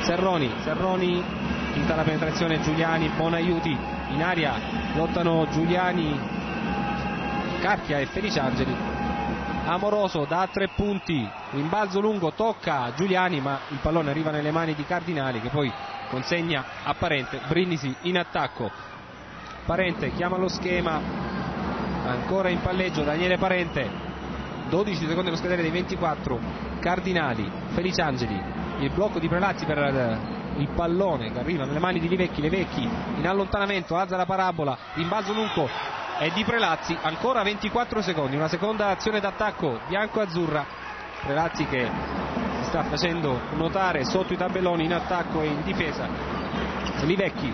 Serroni, finta la penetrazione, Giuliani, Bonaiuti, in aria lottano Giuliani, Carchia e Feliciangeli. Amoroso da 3 punti, rimbalzo lungo, tocca Giuliani ma il pallone arriva nelle mani di Cardinali che poi consegna a Parente. Brindisi in attacco, Parente chiama lo schema, ancora in palleggio Daniele Parente, 12 secondi allo scadere dei 24. Cardinali, Feliciangeli, il blocco di Prelazzi per il pallone che arriva nelle mani di Livecchi. Livecchi in allontanamento, alza la parabola, rimbalzo lungo è di Prelazzi, ancora 24 secondi, una seconda azione d'attacco bianco-azzurra. Prelazzi che si sta facendo notare sotto i tabelloni in attacco e in difesa. Livecchi,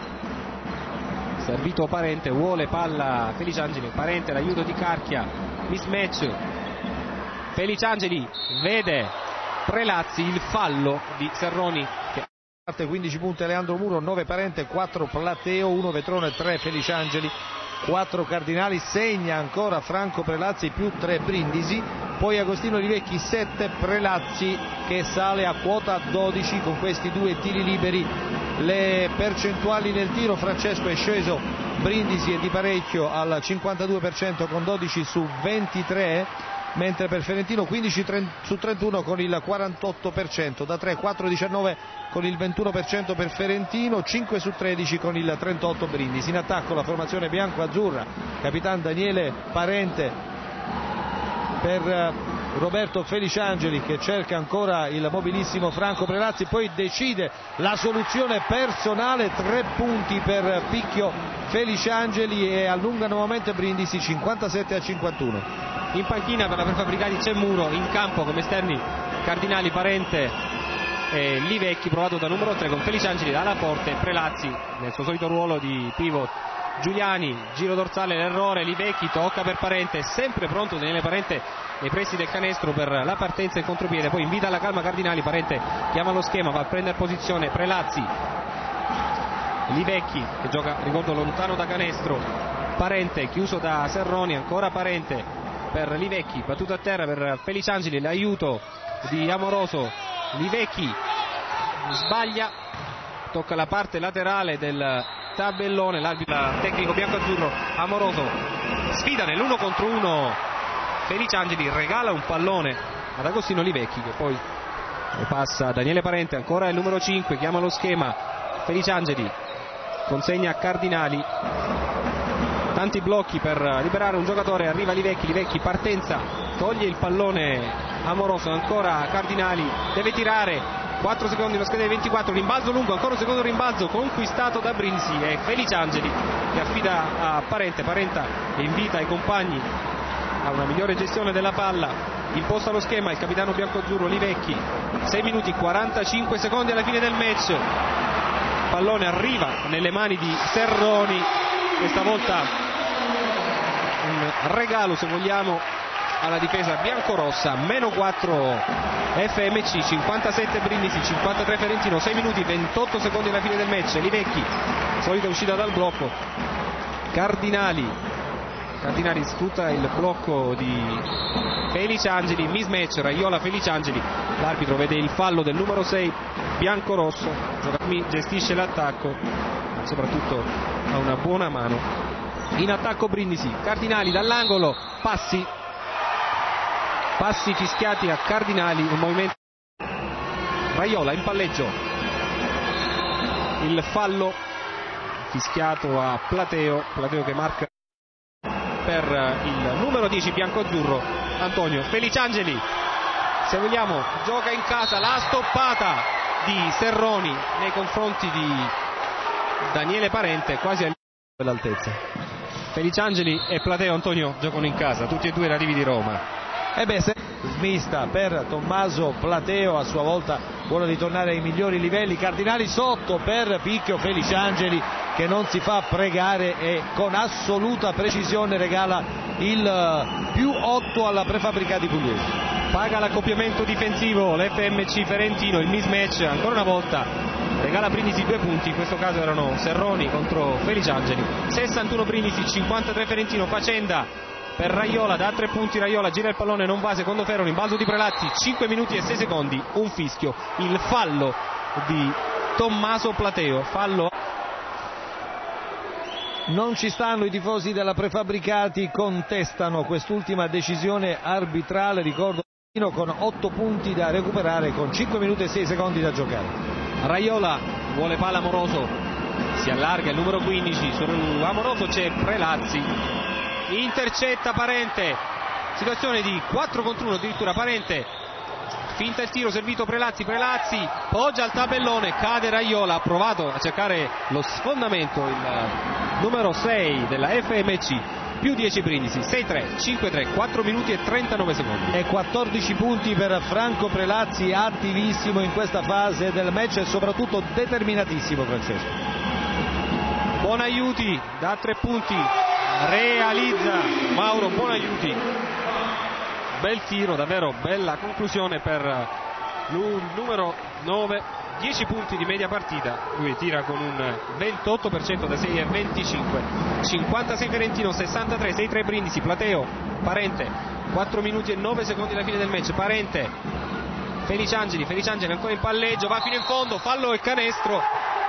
servito Parente, vuole palla Feliciangeli, Parente l'aiuto di Carchia, mismatch, Feliciangeli vede Prelazzi, il fallo di Serroni che 15 punti Leandro Muro, 9 Parente, 4 Plateo, 1 Vetrone, 3 Feliciangeli, 4 Cardinali. Segna ancora Franco Prelazzi più 3 Brindisi, poi Agostino Livecchi 7, Prelazzi che sale a quota 12 con questi 2 tiri liberi. Le percentuali nel tiro: Francesco è sceso, Brindisi è di parecchio al 52% con 12 su 23, mentre per Ferentino 15 su 31 con il 48%, da 3 4-19 con il 21% per Ferentino, 5 su 13 con il 38% Brindisi. In attacco la formazione bianco-azzurra, capitan Daniele Parente per Roberto Feliciangeli che cerca ancora il mobilissimo Franco Prelazzi, poi decide la soluzione personale, 3 punti per Picchio Feliciangeli e allunga nuovamente Brindisi 57-51. In panchina per la prefabbricati c'è Muro, in campo come esterni Cardinali, Parente e Livecchi, provato da numero 3 con Feliciangeli dalla porta, Prelazzi nel suo solito ruolo di pivot, Giuliani, giro dorsale, l'errore, Livecchi tocca per Parente, sempre pronto Daniele Parente nei pressi del canestro per la partenza in contropiede, poi invita alla calma Cardinali, Parente chiama lo schema, va a prendere posizione Prelazzi, Livecchi che gioca, ricordo, lontano da canestro, Parente chiuso da Serroni, ancora Parente per Livecchi, battuto a terra per Feliciangeli, l'aiuto di Amoroso, Livecchi sbaglia, tocca la parte laterale del tabellone, l'arbitro tecnico bianco-azzurro Amoroso sfida nell'1 contro 1 Feliciangeli, regala un pallone ad Agostino Livecchi che poi passa a Daniele Parente, ancora il numero 5, chiama lo schema, Feliciangeli consegna a Cardinali, tanti blocchi per liberare un giocatore, arriva Livecchi, partenza, toglie il pallone Amoroso, ancora Cardinali, deve tirare, 4 secondi lo scadere 24, rimbalzo lungo, ancora un secondo rimbalzo conquistato da Brindisi e Feliciangeli che affida a Parente invita i compagni a una migliore gestione della palla, imposta lo schema il capitano biancoazzurro Livecchi, 6 minuti 45 secondi alla fine del match, pallone arriva nelle mani di Serroni, questa volta un regalo se vogliamo alla difesa biancorossa, meno 4 FMC, 57 Brindisi, 53 Ferentino, 6 minuti 28 secondi alla fine del match. Livecchi, solita uscita dal blocco, Cardinali sfrutta il blocco di Feliciangeli, mismatch Raiola Feliciangeli, l'arbitro vede il fallo del numero 6 biancorosso, gestisce l'attacco ma soprattutto ha una buona mano in attacco Brindisi. Cardinali dall'angolo, passi fischiati a Cardinali, un movimento, Raiola in palleggio, il fallo fischiato a Plateo che marca per il numero 10 biancoazzurro Antonio Feliciangeli, se vogliamo gioca in casa, la stoppata di Serroni nei confronti di Daniele Parente quasi all'altezza. Feliciangeli e Plateo, Antonio, giocano in casa, tutti e due nativi di Roma. Smista per Tommaso Plateo, a sua volta vuole ritornare ai migliori livelli. Cardinali sotto per Picchio Feliciangeli che non si fa pregare e con assoluta precisione regala il più 8 alla prefabbricati pugliesi. Paga l'accoppiamento difensivo l'FMC Ferentino, il mismatch ancora una volta regala Brindisi 2 punti, in questo caso erano Serroni contro Feliciangeli, 61 Brindisi, 53 Ferentino, faccenda per Raiola, da 3 punti Raiola, gira il pallone, non va, secondo ferro, rimbalzo di Prelazzi, 5 minuti e 6 secondi, un fischio, il fallo di Tommaso Plateo. Fallo. Non ci stanno i tifosi della Prefabbricati, contestano quest'ultima decisione arbitrale, ricordo con 8 punti da recuperare con 5 minuti e 6 secondi da giocare. Raiola vuole palla Amoroso, si allarga il numero 15, su Amoroso c'è Prelazzi, intercetta Parente, situazione di 4 contro 1 addirittura. Parente finta il tiro, servito Prelazzi, poggia al tabellone, cade Raiola, ha provato a cercare lo sfondamento il numero 6 della FMC, più 10 Brindisi, 6-3, 5-3, 4 minuti e 39 secondi. E 14 punti per Franco Prelazzi, attivissimo in questa fase del match e soprattutto determinatissimo, Francesco. Bonaiuti da 3 punti, realizza Mauro Bonaiuti. Bel tiro, davvero bella conclusione per il numero 9, 10 punti di media partita, lui tira con un 28% da 6 e 25, 56 Ferentino, 63, 6-3 Brindisi, Plateo, Parente, 4 minuti e 9 secondi alla fine del match, Parente, Feliciangeli ancora in palleggio, va fino in fondo, fallo e canestro,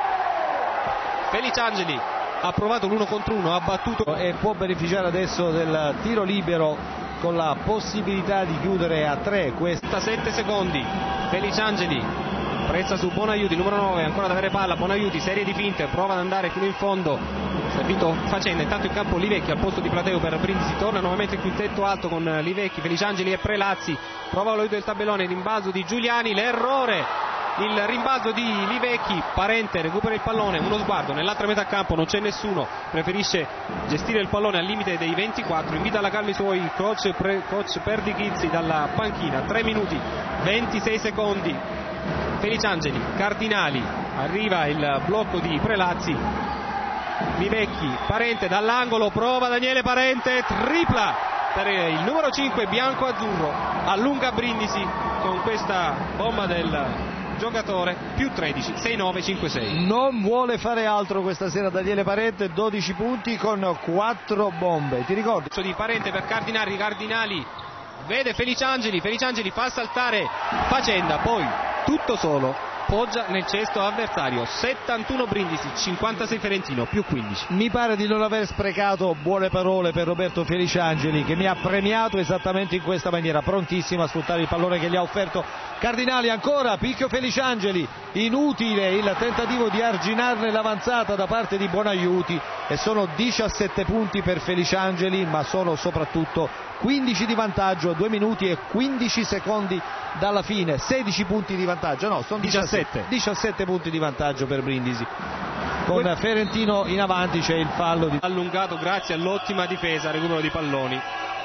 Feliciangeli ha provato l'1 contro 1, ha battuto e può beneficiare adesso del tiro libero con la possibilità di chiudere a 3. 7 secondi, Feliciangeli pressa su Bonaiuti, numero 9, ancora da avere palla, Bonaiuti, serie di finte, prova ad andare fino in fondo, servito Facenda, intanto in campo Livecchi al posto di Plateo per Brindisi, torna nuovamente il quintetto alto con Livecchi, Feliciangeli e Prelazzi, prova l'oito del tabellone, rimbalzo di Giuliani, l'errore, il rimbalzo di Livecchi, Parente recupera il pallone, uno sguardo, nell'altra metà campo non c'è nessuno, preferisce gestire il pallone al limite dei 24, invita alla calma i suoi coach Perdichizzi dalla panchina, 3 minuti, 26 secondi, Feliciangeli, Cardinali, arriva il blocco di Prelazzi, Livecchi, Parente dall'angolo, prova Daniele Parente, tripla per il numero 5 bianco-azzurro, allunga Brindisi con questa bomba del giocatore, più 13, 6-9, 5-6. Non vuole fare altro questa sera Daniele Parente, 12 punti con 4 bombe, ti ricordi? Di Parente per Cardinali, vede Feliciangeli fa saltare Facenda, poi tutto solo poggia nel cesto avversario, 71 Brindisi, 56 Ferentino, più 15. Mi pare di non aver sprecato buone parole per Roberto Feliciangeli, che mi ha premiato esattamente in questa maniera, prontissimo a sfruttare il pallone che gli ha offerto Cardinali. Ancora picchio Feliciangeli, inutile il tentativo di arginarne l'avanzata da parte di Bonaiuti, e sono 17 punti per Feliciangeli, ma sono soprattutto 15 di vantaggio, 2 minuti e 15 secondi dalla fine, 16 punti di vantaggio, no, sono 17 punti di vantaggio per Brindisi. Con Ferentino in avanti c'è il fallo di allungato grazie all'ottima difesa, recupero di palloni.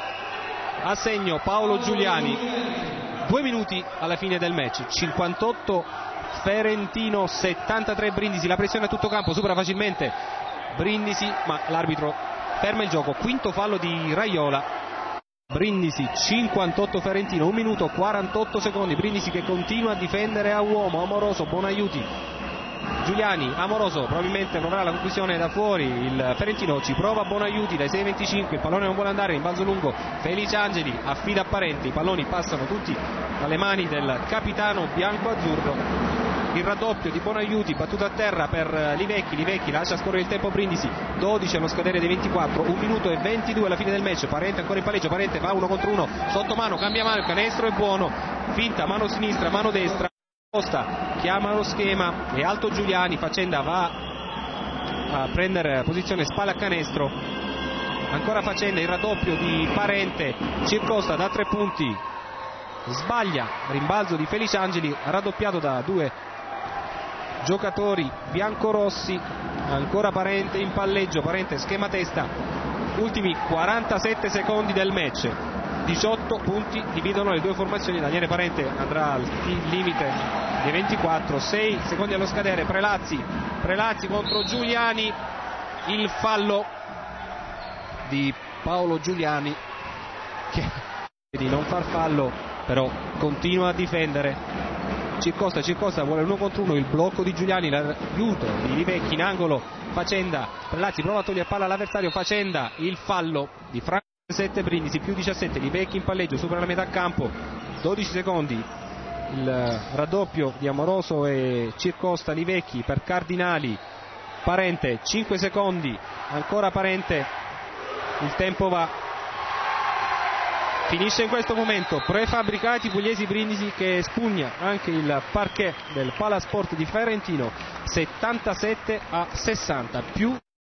A segno Paolo Giuliani, 2 minuti alla fine del match, 58 Ferentino, 73 Brindisi, la pressione a tutto campo, supera facilmente Brindisi, ma l'arbitro ferma il gioco, quinto fallo di Raiola. Brindisi 58 Ferentino, 1 minuto 48 secondi, Brindisi che continua a difendere a uomo, Amoroso, Bonaiuti, Giuliani, Amoroso probabilmente proverà la conclusione da fuori, il Ferentino ci prova Bonaiuti dai 6-25, il pallone non vuole andare, rimbalzo lungo, Feliciangeli affida a Parente, i palloni passano tutti dalle mani del capitano bianco-azzurro. Il raddoppio di Bonaiuti, battuto a terra per Livecchi lascia scorrere il tempo Brindisi, 12 allo scadere dei 24, 1 minuto e 22 alla fine del match, Parente ancora in palleggio, Parente va 1 contro 1, sotto mano, cambia mano, il canestro è buono, finta, mano sinistra, mano destra, Costa chiama lo schema, è alto Giuliani, Facenda va a prendere posizione spalle a canestro, ancora Facenda, il raddoppio di Parente, Circosta da 3 punti, sbaglia, rimbalzo di Feliciangeli, raddoppiato da 2 giocatori biancorossi, ancora Parente in palleggio, Parente schema testa, ultimi 47 secondi del match, 18 punti dividono le due formazioni, Daniele Parente andrà al limite dei 24, 6 secondi allo scadere, Prelazzi contro Giuliani, il fallo di Paolo Giuliani che di non far fallo però continua a difendere. Circosta vuole 1 contro 1, il blocco di Giuliani, l'aiuto di Livecchi in angolo, Facenda, Prelazzi prova a togliere palla all'avversario, Facenda, il fallo di Franco 7 Brindisi, più 17, Livecchi in palleggio, supera la metà campo, 12 secondi, il raddoppio di Amoroso e Circosta Livecchi per Cardinali. Parente, 5 secondi, ancora Parente, il tempo va, finisce in questo momento Prefabbricati Pugliesi Brindisi che spugna anche il parquet del Palasport di Ferentino, 77-60, più